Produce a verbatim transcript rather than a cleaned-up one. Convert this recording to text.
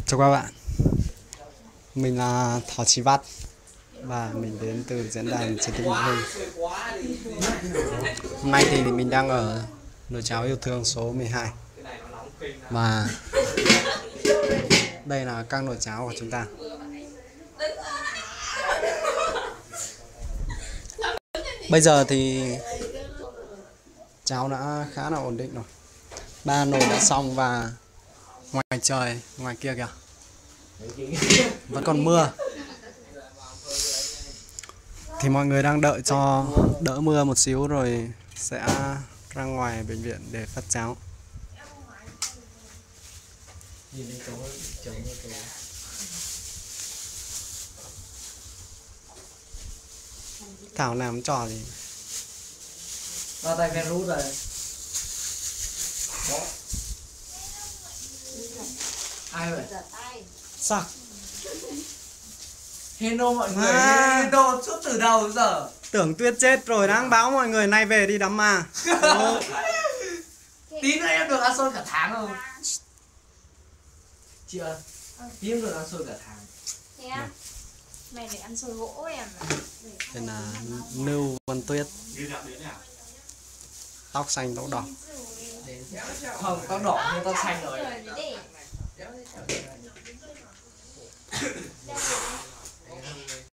Chào các bạn, mình là Thỏ Chí Vắt và mình đến từ diễn đàn Chiến tích Mỹ Hưng. Hôm nay thì mình đang ở nồi cháo yêu thương số mười hai và đây là các nồi cháo của chúng ta. Bây giờ thì cháo đã khá là ổn định rồi, ba nồi đã xong và ngoài trời ngoài kia kìa vẫn còn mưa, thì mọi người đang đợi cho đỡ mưa một xíu rồi sẽ ra ngoài bệnh viện để phát cháo. Thảo làm trò gì vào tay ven rút rồi. Đó. Ai vậy? sao Hello mọi người. À. Hello suốt từ đầu đến giờ. tưởng Tuyết chết rồi, đang báo mọi người nay về đi đám ma. Tí nữa em được ăn xôi cả tháng không? Chị ơi, tí em được ăn xôi cả tháng. Thế à? Mày để ăn xôi gỗ em à? Đây là Lưu Văn Tuyết, tóc xanh tóc đỏ. Không, tao đỏ nhưng tao xanh rồi.